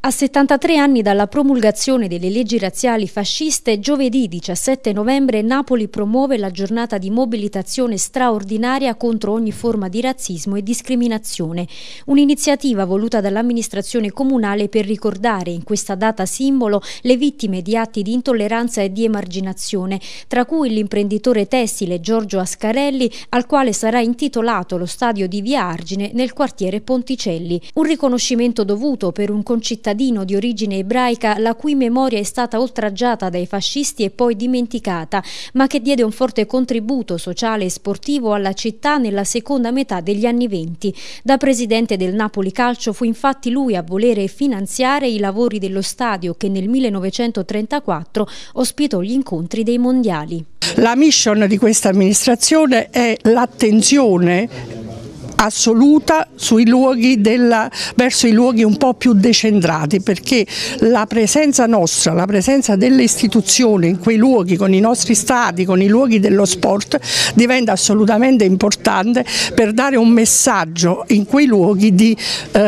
A 73 anni dalla promulgazione delle leggi razziali fasciste, giovedì 17 novembre Napoli promuove la giornata di mobilitazione straordinaria contro ogni forma di razzismo e discriminazione. Un'iniziativa voluta dall'amministrazione comunale per ricordare in questa data simbolo le vittime di atti di intolleranza e di emarginazione, tra cui l'imprenditore tessile Giorgio Ascarelli, al quale sarà intitolato lo stadio di Via Argine nel quartiere Ponticelli. Un riconoscimento dovuto per un concittadino di origine ebraica la cui memoria è stata oltraggiata dai fascisti e poi dimenticata, ma che diede un forte contributo sociale e sportivo alla città nella seconda metà degli anni '20. Da presidente del Napoli Calcio fu infatti lui a volere finanziare i lavori dello stadio che nel 1934 ospitò gli incontri dei mondiali. La mission di questa amministrazione è l'attenzione assoluta sui luoghi verso i luoghi un po' più decentrati, perché la presenza nostra, la presenza delle istituzioni in quei luoghi, con i nostri stadi, con i luoghi dello sport, diventa assolutamente importante per dare un messaggio in quei luoghi di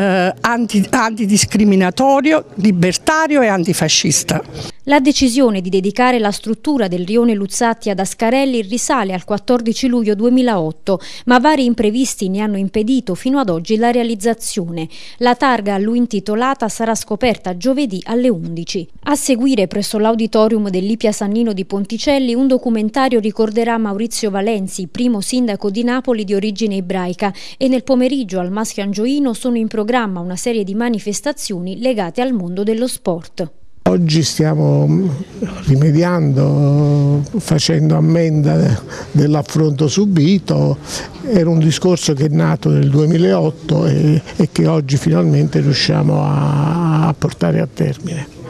antidiscriminatorio, libertario e antifascista. La decisione di dedicare la struttura del rione Luzzatti ad Ascarelli risale al 14 luglio 2008, ma vari imprevisti ne hanno impedito fino ad oggi la realizzazione. La targa a lui intitolata sarà scoperta giovedì alle 11. A seguire presso l'auditorium dell'Ipia Sannino di Ponticelli un documentario ricorderà Maurizio Valenzi, primo sindaco di Napoli di origine ebraica, e nel pomeriggio al Maschio Angioino sono in programma una serie di manifestazioni legate al mondo dello sport. Oggi stiamo rimediando, facendo ammenda dell'affronto subito. Era un discorso che è nato nel 2008 e che oggi finalmente riusciamo a portare a termine.